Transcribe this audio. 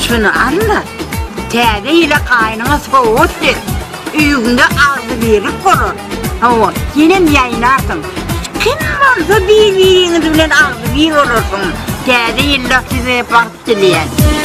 şunu anla. Täze ile kaynına soğut et. Üyünde ağzı verip korur. Hava, yinem yaynarsın. Kim olsa bir birini bilen ağzı bir olursun. Täze ile size bak dileyen.